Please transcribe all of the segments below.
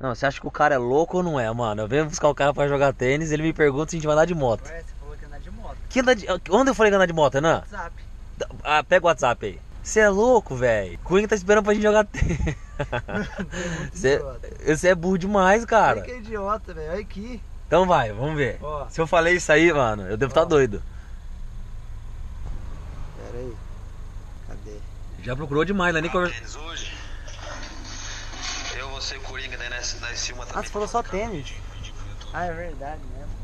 Não, você acha que o cara é louco ou não é, mano? Eu venho buscar o cara pra jogar tênis, ele me pergunta se a gente vai andar de moto. Ué, você falou que ia andar de moto. Onde eu falei que ia andar de moto, Renan? WhatsApp. Ah, pega o WhatsApp aí. Você é louco, velho. O Coringa tá esperando pra gente jogar tênis. Você é burro demais, cara. Olha que idiota, velho. Olha aqui. Então vai, vamos ver. Ó. Se eu falei isso aí, mano, eu devo estar doido. Pera aí. Cadê? Já procurou demais, né? Nem conversa. Tênis hoje. Eu, você, Coringa, né? Nós filma também. Ah, você falou só tênis. Ah, é verdade mesmo.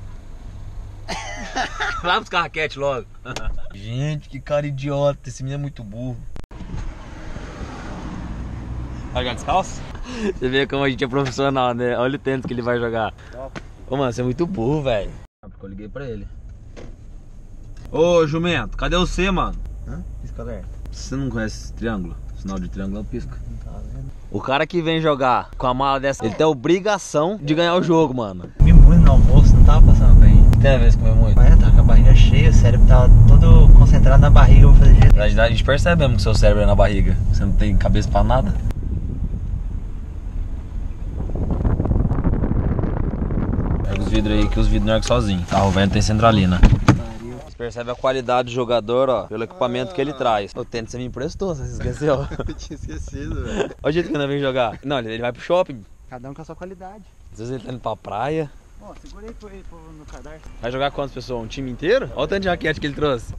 Vai buscar raquete logo. Gente, que cara idiota. Esse menino é muito burro. Vai jogar descalço? Você vê como a gente é profissional, né? Olha o tênis que ele vai jogar. Ô, mano, você é muito burro, velho. Porque eu liguei pra ele. Ô, jumento, cadê você, mano? Hã? Pisca alerta. Você não conhece esse triângulo? Sinal de triângulo é o pisca. Não tá vendo? O cara que vem jogar com a mala dessa, ele tem a obrigação de ganhar o jogo, mano. Comi muito no almoço, não tava passando bem. Tem a vez que comeu muito? Mas tava com a barriga cheia, o cérebro tava todo concentrado na barriga. Eu vou fazer jeito. A gente percebe mesmo que seu cérebro é na barriga. Você não tem cabeça pra nada. Pega os vidros aí, que os vidros não erguem sozinho. Carro velho tem centralina. Você percebe a qualidade do jogador, ó, pelo equipamento que ele traz. O tênis você me emprestou, você esqueceu? Eu tinha esquecido, velho. Olha o jeito que ele vem jogar. Não, ele vai pro shopping. Cada um com a sua qualidade. Às vezes ele tá indo pra praia. Ó, segura aí no cadarço. Vai jogar quantas pessoas? Um time inteiro? Olha o tanto de raquete que ele trouxe.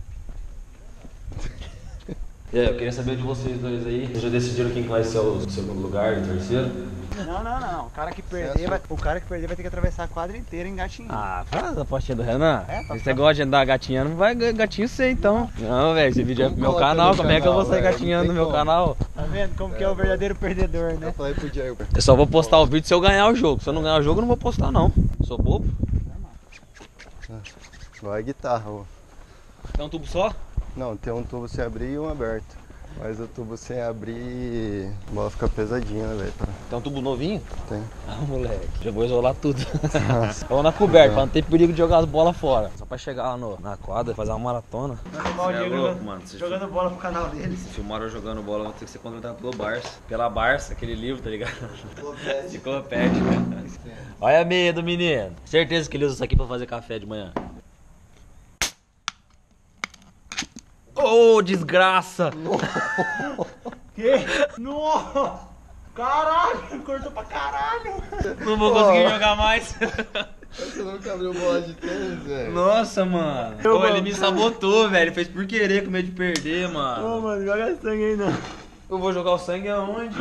E aí, eu queria saber de vocês dois aí. Vocês já decidiram quem que vai ser o segundo lugar e o terceiro? Não. O cara que perder vai ter que atravessar a quadra inteira engatinhando. Ah, faz a apostinha do Renan. É, Se você gosta de andar gatinhando, vai gatinho você então. Não, velho, esse vídeo é pro meu canal. Como é que eu vou sair gatinhando no meu canal? Tá vendo como que é o verdadeiro perdedor, né? Eu falei pro Diego. Eu só vou postar o vídeo se eu ganhar o jogo. Se eu não ganhar o jogo, eu não vou postar não. Sou bobo. Vai guitarra, ó. Tem um tubo só? Não, tem um tubo sem abrir e um aberto. Mas o tubo sem abrir, a bola fica pesadinha, né, velho? Tem um tubo novinho? Tem. Ah, moleque. Já vou isolar tudo. Vamos na coberta, pra não ter perigo de jogar as bolas fora. Só pra chegar lá na quadra, fazer uma maratona. Mal Você é louco, mano. Vocês jogando bola pro canal deles. Se filmaram jogando bola, vão ter que ser contratado pelo Barça. Pela Barça, aquele livro, tá ligado? Enciclopédica. Olha a meia do menino. Certeza que ele usa isso aqui pra fazer café de manhã. Ô, desgraça! Que? Nossa! Caralho! Cortou pra caralho! Não vou conseguir jogar mais. Você nunca abriu bola de tênis, velho? Nossa, mano. Ô, ele me sabotou, velho. Ele fez por querer, com medo de perder, mano. Ô, mano, joga sangue aí não. Eu vou jogar o sangue aonde?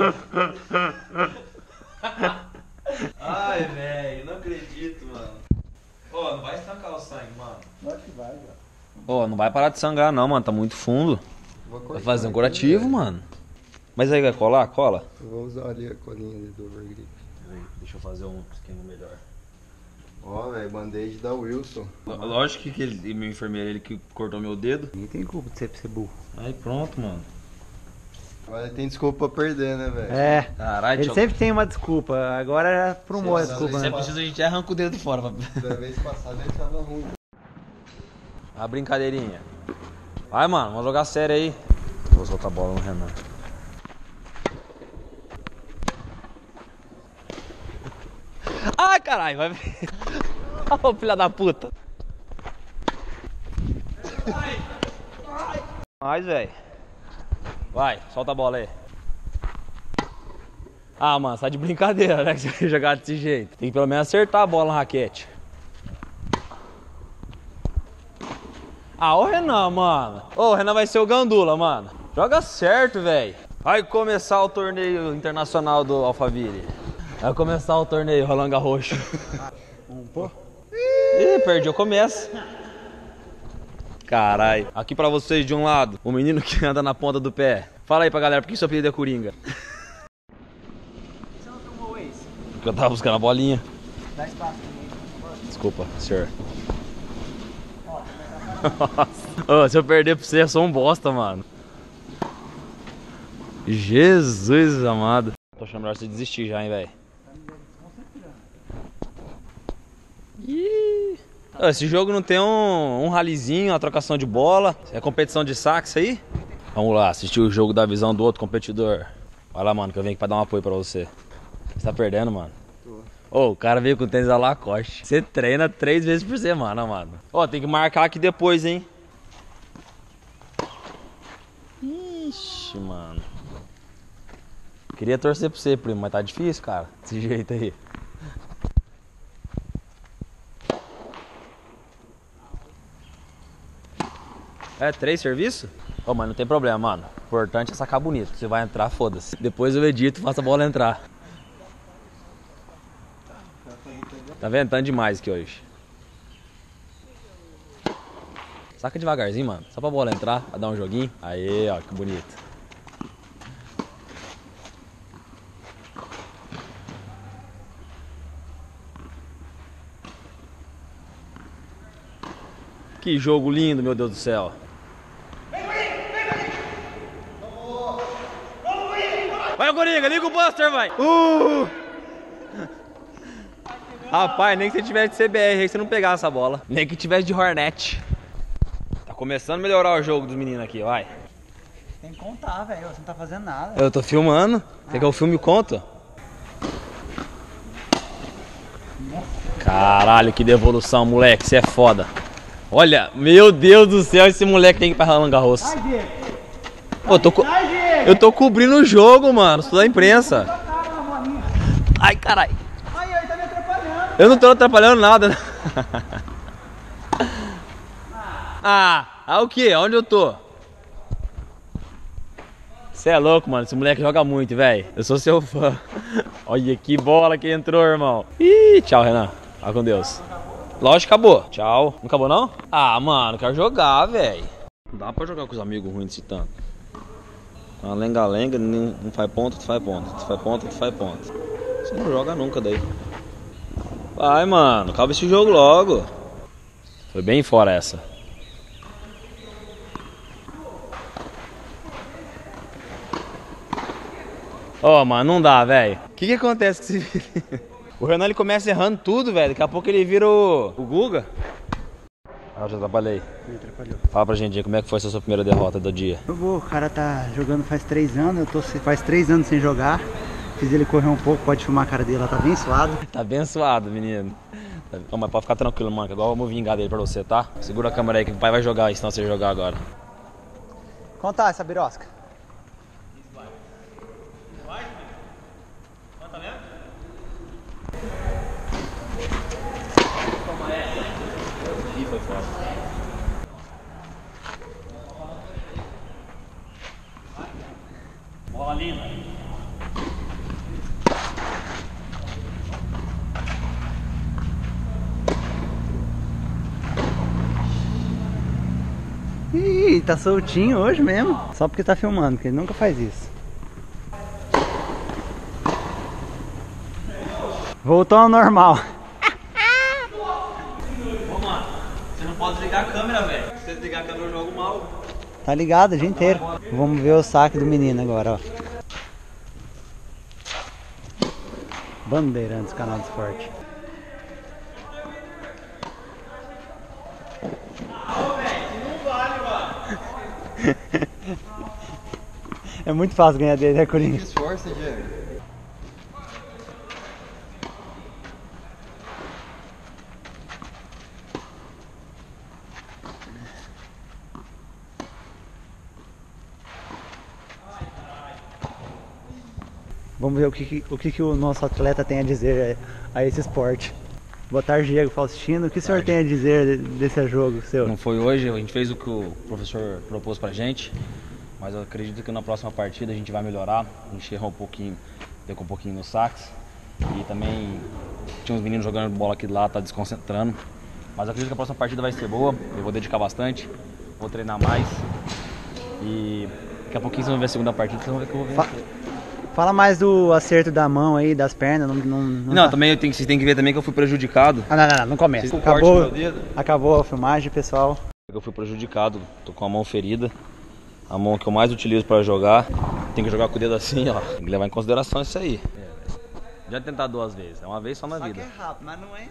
Ai, velho, não acredito, mano. Ô, não vai estancar o sangue, mano. Acho que vai, já. Ô, não vai parar de sangrar não, mano. Tá muito fundo. Vai fazer um curativo, mano. Mas aí, vai colar? Cola. Eu vou usar ali a colinha ali do Overgrip. Deixa eu fazer um esquema melhor. Ó, velho, band-aid da Wilson. Lógico que ele, meu enfermeiro, ele que cortou meu dedo. Ninguém tem culpa de você ser burro. Aí pronto, mano. Agora tem desculpa pra perder, né, velho? É. Caralho, Ele sempre tem uma desculpa. Agora promove a desculpa, Se é né? preciso, a gente arranca o dedo fora. Da vez passada ele tava ruim. A brincadeirinha. Vai, mano, vamos jogar sério aí. Vou soltar a bola no Renan. Ai, caralho, vai ver. Ô, filha da puta. Mais, velho. Vai, solta a bola aí. Ah, mano, sai de brincadeira, né? Que você vai jogar desse jeito. Tem que pelo menos acertar a bola na raquete. Ah, o Renan, mano. Ô, o Renan vai ser o Gandula, mano. Joga certo, velho. Vai começar o torneio internacional do Alphaville. Vai começar o torneio Rolanga Roxo. Ih, perdi o começo. Carai. Aqui pra vocês de um lado, o menino que anda na ponta do pé. Fala aí pra galera, por que seu apelido é Coringa? Você não filmou esse? Porque eu tava buscando a bolinha. Dá espaço também. Desculpa, senhor. Nossa. Ô, se eu perder pra você, eu sou um bosta, mano. Jesus amado. Tô achando melhor você desistir já, hein, velho. Esse jogo não tem um ralizinho, uma trocação de bola. É competição de saque isso aí? Vamos lá, assistir o jogo da visão do outro competidor. Vai lá, mano, que eu venho aqui pra dar um apoio pra você. Você tá perdendo, mano? Tô Ô, o cara veio com tênis da Lacoste. Você treina 3 vezes por semana, mano. Ó, tem que marcar aqui depois, hein. Ixi, mano. Queria torcer pra você, primo, mas tá difícil, cara. Desse jeito aí. É 3 serviços? Ô, mas não tem problema, mano. O importante é sacar bonito. Você vai entrar, foda-se. Depois eu edito e faço a bola entrar. Tá ventando demais aqui hoje. Saca devagarzinho, mano. Só pra bola entrar, pra dar um joguinho. Aí, ó, que bonito. Que jogo lindo, meu Deus do céu. Vai o Coringa, liga o Buster, vai. Rapaz, nem que você tivesse de CBR aí, você não pegar essa bola. Nem que tivesse de Hornet. Tá começando a melhorar o jogo dos meninos aqui, vai. Tem que contar, velho. Você não tá fazendo nada. Eu tô filmando. Quer que eu filme e conto? Caralho, que devolução, moleque. Você é foda. Olha, meu Deus do céu, esse moleque tem que ir pra Roland Garros. Pô, eu tô cobrindo o jogo, mano. Sou da imprensa. Ai, caralho. Ai, tá me atrapalhando. Eu não tô atrapalhando nada, né? O que? Onde eu tô? Você é louco, mano. Esse moleque joga muito, velho. Eu sou seu fã. Olha que bola que entrou, irmão. Ih, tchau, Renan. Vai com Deus. Lógico que acabou. Tchau. Não acabou, não? Ah, mano, quero jogar, velho. Não dá pra jogar com os amigos ruins desse tanto. Uma lenga-lenga, não faz ponto, tu faz ponto. Tu faz ponto, tu faz ponto. Você não joga nunca daí. Vai, mano. Acaba esse jogo logo. Foi bem fora essa. Ó, mano, não dá, velho. O que acontece com esse filho? O Renan, ele começa errando tudo, velho. Daqui a pouco ele vira o Guga. Ah, eu já atrapalhei. Me atrapalhou. Fala pra gente, como é que foi essa sua primeira derrota do dia? O cara tá jogando faz 3 anos, eu tô faz 3 anos sem jogar. Fiz ele correr um pouco, pode filmar a cara dele, ela tá bem suado. Tá bem suado, menino. Não, mas pode ficar tranquilo, mano, que agora vamos vingar dele pra você, tá? Segura a câmera aí que o pai vai jogar, senão você jogar agora. Contar essa birosca. Ih, foi fora. Bola linda. Ih, tá soltinho hoje mesmo. Só porque tá filmando, porque ele nunca faz isso. Voltou ao normal. Ô, mano, você não pode desligar a câmera, velho. Se você desligar a câmera, eu jogo mal. Tá ligado o dia inteiro. Vamos ver o saque do menino agora, ó. Bandeirantes, canal de esporte. É muito fácil ganhar dele, né, Corinthians? Esforça, Diego. Vamos ver o que o nosso atleta tem a dizer a esse esporte. Boa tarde, Diego Faustino. O que o senhor tem a dizer desse jogo seu? Não foi hoje, a gente fez o que o professor propôs pra gente, mas eu acredito que na próxima partida a gente vai melhorar. A gente errou um pouquinho, deu um pouquinho no sax. E também tinha uns meninos jogando bola aqui do lado, tá desconcentrando. Mas eu acredito que a próxima partida vai ser boa, eu vou dedicar bastante, vou treinar mais. E daqui a pouquinho vocês vão ver a segunda partida, vocês vão ver que eu vou vencer. Fala mais do acerto da mão aí, das pernas. Não, tá... também vocês têm que ver também que eu fui prejudicado. Não começa. Acabou a filmagem, pessoal. Eu fui prejudicado, tô com a mão ferida. A mão que eu mais utilizo para jogar. Tem que jogar com o dedo assim, ó. Tem que levar em consideração isso aí. Não adianta tentar 2 vezes, é uma vez só na vida. Só que é rápido, mas não é.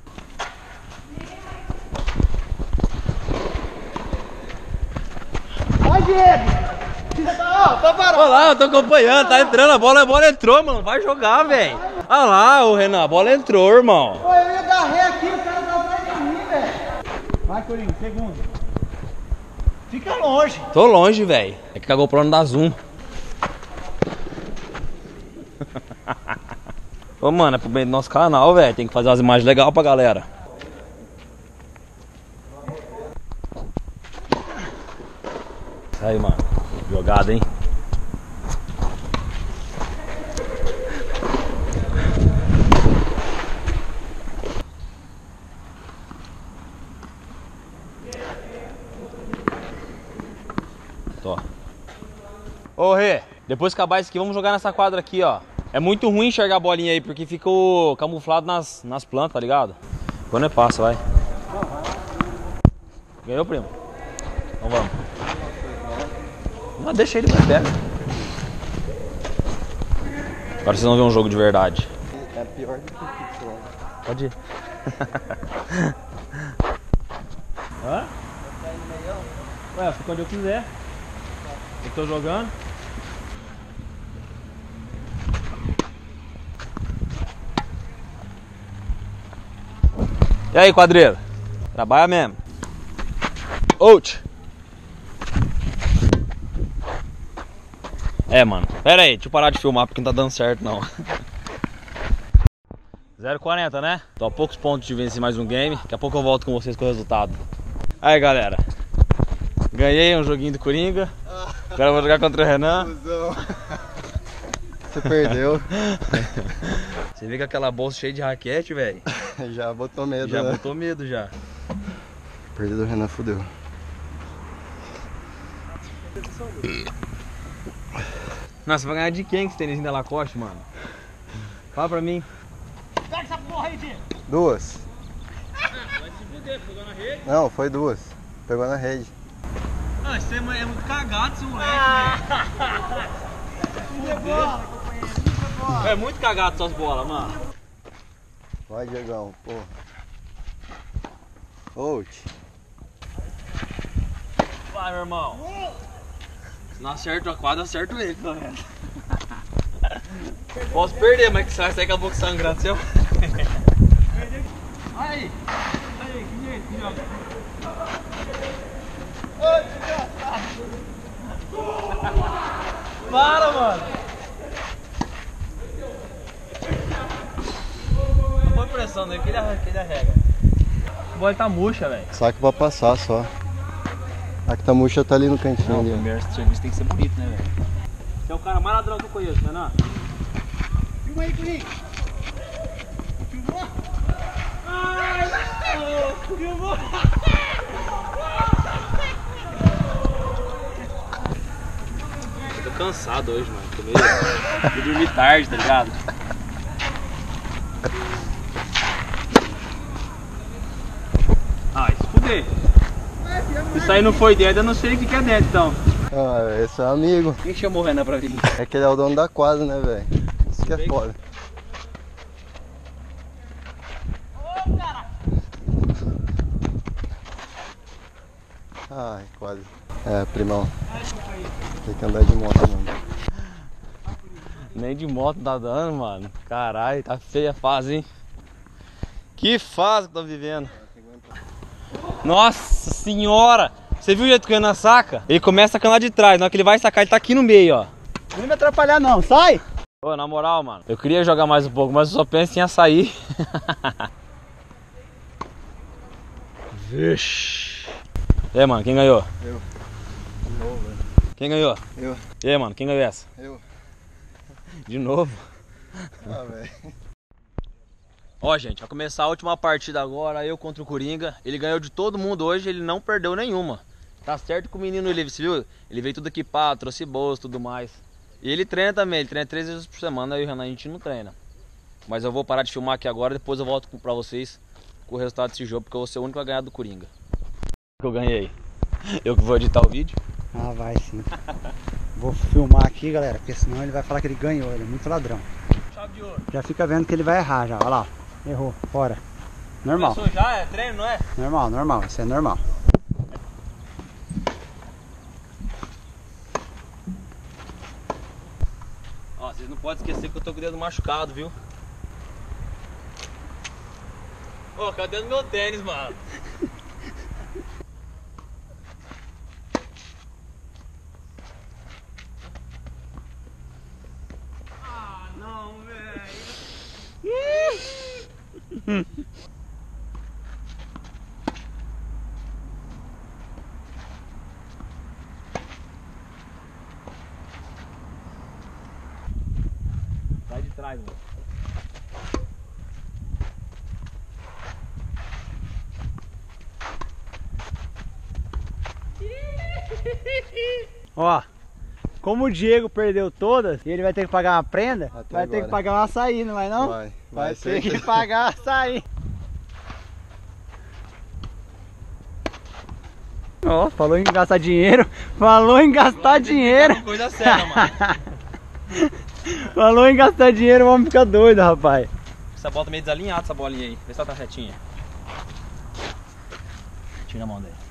Vai, Diego! Olha lá, eu tô acompanhando, tá entrando a bola entrou, mano. Vai jogar, velho. Ah lá, ô Renan, a bola entrou, irmão. Pô, eu ia dar ré aqui, o cara tá atrás de mim, velho. Vai, Coringa, segundo. Fica longe. Tô longe, velho. É que a GoPro não dá zoom. Ô, mano, é pro bem do nosso canal, velho. Tem que fazer umas imagens legais pra galera. Isso aí, mano. Jogada, hein? Tô. Ô, Rê, depois que acabar isso aqui, vamos jogar nessa quadra aqui, ó. É muito ruim enxergar a bolinha aí, porque fica camuflado nas plantas, tá ligado? Quando é passa, vai. Ganhou, primo? Então vamos. Não, deixa ele, vai, pega. Agora vocês vão ver um jogo de verdade. É pior do que o pixel. Pode ir. Hã? Ué, fica onde eu quiser. Eu tô jogando. E aí, quadrilha? Trabalha mesmo. Out. É, mano. Pera aí, deixa eu parar de filmar porque não tá dando certo, não. 0,40, né? Tô a poucos pontos de vencer mais um game. Daqui a pouco eu volto com vocês com o resultado. Aí, galera. Ganhei um joguinho do Coringa. Agora eu vou jogar contra o Renan. Você perdeu. Você vê que aquela bolsa cheia de raquete, velho. Já botou medo, Já né? botou medo já. Perda do Renan fudeu. Nossa, você vai ganhar de quem que esse tênisinho da Lacoste, mano? Fala pra mim. Pega essa porra aí, Diego. Duas. Vai se fuder, pegou na rede. Não, foi duas. Pegou na rede. Ah, você é muito cagado, esse moleque, velho. É muito cagado suas bolas, mano. Vai, Diegão, porra. Out. Vai, meu irmão. Se não acerto a quadra, acerto ele, pelo menos. Posso perder, mas que você vai sair com a boca sangrando, seu. Aí, que jeito, que joga. Para, mano. Não põe pressão nele, que ele arrega. A bola tá murcha, velho. Saque pra passar só. A que tá murcha tá ali no cantinho. Não, o ali, ó. primeiro serviço tem que ser bonito, né, velho? Você é o cara mais ladrão que eu conheço, Renan. Filma aí, Coringa. Filmou? Ai, filmou. Eu tô cansado hoje, mano. Fui dormir tarde, tá ligado? Ah, se fuder. Isso aí não foi dentro, eu não sei o que é dentro, então. Ah, esse é amigo. Quem chamou o Renan pra vir? É que ele é o dono da quadra, né, velho? Isso que é foda. Ai, quase. É, primão. Tem que andar de moto, mano. Nem de moto tá dando, mano. Caralho, tá feia a fase, hein? Que fase que tô vivendo. Nossa senhora! Você viu o jeito que o Renan saca? Ele começa sacando lá de trás, na hora que ele vai sacar, ele tá aqui no meio, ó. Não vai me atrapalhar não, sai! Ô, na moral, mano, eu queria jogar mais um pouco, mas eu só penso em açaí. Vixe. E aí, mano, quem ganhou? Eu. De novo, velho. Quem ganhou? Eu. E aí, mano, quem ganhou essa? Eu. De novo? Ah, velho. Ó, gente, vai começar a última partida agora, eu contra o Coringa. Ele ganhou de todo mundo hoje, ele não perdeu nenhuma. Tá certo que o menino, ele, você viu? Ele veio tudo equipado, trouxe bolsa e tudo mais. E ele treina também, ele treina 3 vezes por semana, aí o Renan a gente não treina. Mas eu vou parar de filmar aqui agora, depois eu volto pra vocês com o resultado desse jogo, porque eu vou ser o único a ganhar do Coringa. Eu ganhei. Eu que vou editar o vídeo. Ah, vai sim. Vou filmar aqui, galera, porque senão ele vai falar que ele ganhou, ele é muito ladrão. Chave de ouro. Já fica vendo que ele vai errar já, olha lá. Errou, fora. Normal, Começou já? É treino, não é? normal, isso é normal. Ó, vocês não podem esquecer que eu tô com o dedo machucado, viu? Ô, cadê o meu tênis, mano? Ah, não, velho. Sai de trás, mano. Ó, como o Diego perdeu todas e ele vai ter que pagar uma prenda, Até vai ter agora. que pagar um açaí, não vai não? Vai ter ser que pagar açaí. Ó, falou em gastar dinheiro, falou em gastar dinheiro. Coisa séria, mano. Falou em gastar dinheiro, vamos ficar doido, rapaz. Essa bola tá meio desalinhada, essa bolinha aí. Vê se ela tá retinha. Tira a mão dele.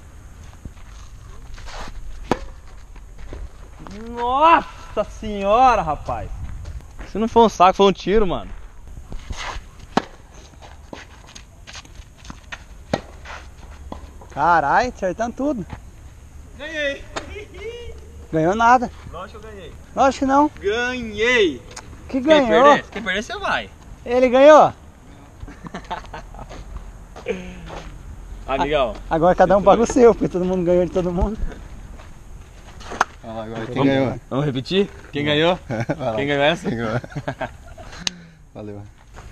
Nossa senhora, rapaz. Se não foi um saco, foi um tiro, mano. Caralho, acertando tudo. Ganhei. Ganhou nada. Lógico que eu ganhei. Lógico que não. Ganhei. Que ganhou? Quem perder, você vai. Ele ganhou. Amigão. Agora cada um paga o seu, porque todo mundo ganhou de todo mundo. Olha lá, agora quem ganhou? Vamos repetir? Quem ganhou? Vai lá. Quem ganhou essa? Quem ganhou? Valeu.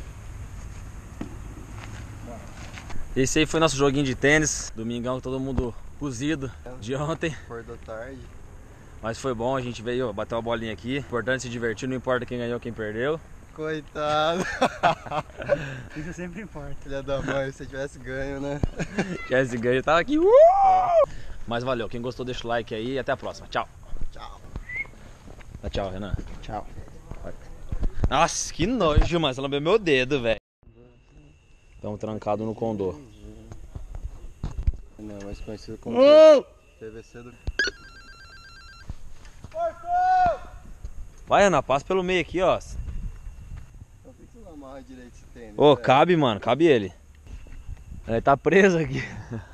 Esse aí foi nosso joguinho de tênis. Domingão, todo mundo cozido de ontem. Acordou tarde. Mas foi bom, a gente veio bater uma bolinha aqui. Importante se divertir, não importa quem ganhou, quem perdeu. Coitado. Isso sempre importa. Filha da mãe, se tivesse ganho, né? Esse ganho tava aqui. Mas valeu, quem gostou deixa o like aí e até a próxima. Tchau. Tchau. Dá tchau, Renan. Tchau. Nossa, que nojo, mano. Você lambeu meu dedo, velho. Estamos trancados no condô. Não, mais conhecido como PVC do... Vai, Renan, passa pelo meio aqui, ó. Por que você não amarra direito esse tênis? Ô, velho? cabe, mano, cabe ele. Ele tá preso aqui.